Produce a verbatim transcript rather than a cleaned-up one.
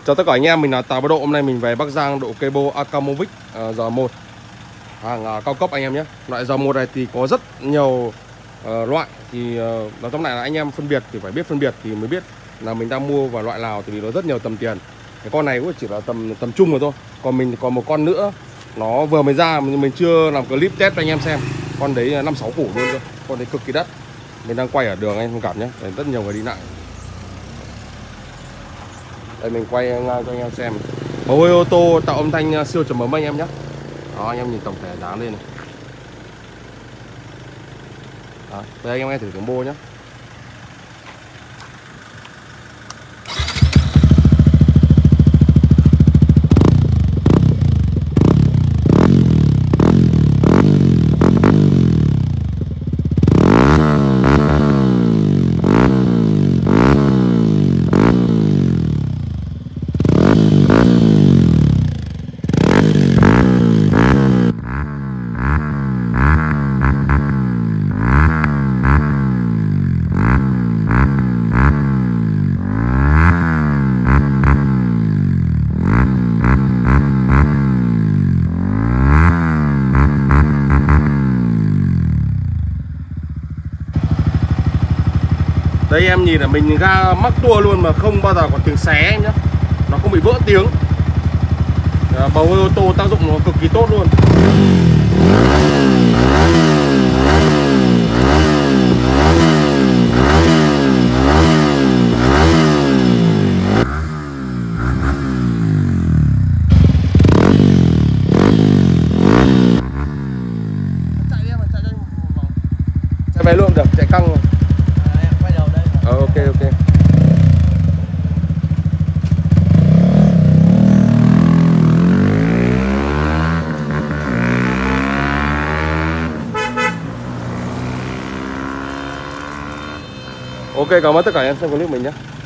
Chào tất cả anh em, mình là Tào Bá Độ. Hôm nay mình về Bắc Giang độ Kebo Akamovic uh, giê một hàng uh, cao cấp anh em nhé. Loại giê một này thì có rất nhiều uh, loại, thì uh, nói tóm lại là anh em phân biệt thì phải biết phân biệt thì mới biết là mình đang mua vào loại nào, tại vì nó rất nhiều tầm tiền. Cái con này cũng chỉ là tầm tầm trung rồi thôi. Còn mình còn một con nữa nó vừa mới ra, mình, mình chưa làm clip test cho anh em xem. Con đấy năm sáu củ luôn cơ. Con đấy cực kỳ đắt. Mình đang quay ở đường anh không cảm nhé, rất nhiều người đi lại. Đây mình quay ngang cho anh em xem. Bầu hơi ô tô tạo âm thanh siêu trầm ấm anh em nhé. Đó, anh em nhìn tổng thể dáng lên này. Đó, đây anh em nghe thử tiếng bô nhé. Đây em nhìn là mình ga mắc tua luôn mà không bao giờ có tiếng xé anh nhá. Nó không bị vỡ tiếng. Bầu hơi ô tô tác dụng nó cực kỳ tốt luôn. Chạy đi em, chạy nhanh một vòng. Chạy về luôn được, chạy căng rồi. Ờ, ok ok. Ok, cảm ơn tất cả em xem clip mình nhé.